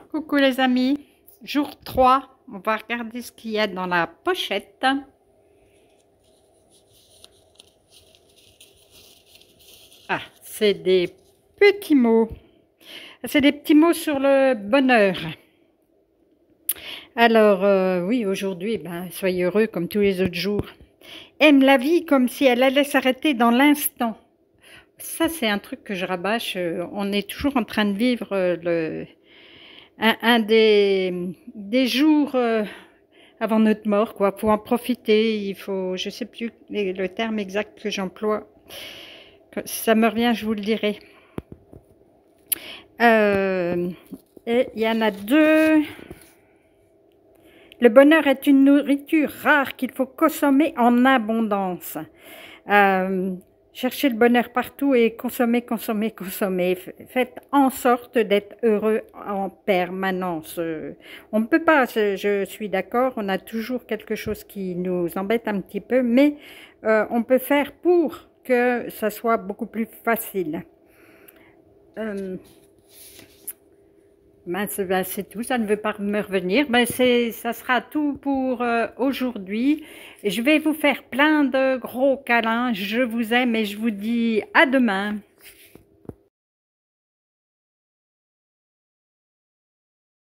Coucou les amis, jour 3, on va regarder ce qu'il y a dans la pochette. Ah, c'est des petits mots. C'est des petits mots sur le bonheur. Alors, oui, aujourd'hui, soyez heureux comme tous les autres jours. Aime la vie comme si elle allait s'arrêter dans l'instant. Ça, c'est un truc que je rabâche. On est toujours en train de vivre un des jours avant notre mort, quoi. Faut en profiter. Il faut, je sais plus le terme exact que j'emploie. Si ça me revient, je vous le dirai. Et il y en a deux. Le bonheur est une nourriture rare qu'il faut consommer en abondance. Cherchez le bonheur partout et consommez, consommez, consommez. Faites en sorte d'être heureux en permanence. On ne peut pas, je suis d'accord, on a toujours quelque chose qui nous embête un petit peu, mais on peut faire pour que ça soit beaucoup plus facile. C'est tout, ça ne veut pas me revenir. Ça sera tout pour aujourd'hui. Je vais vous faire plein de gros câlins. Je vous aime et je vous dis à demain.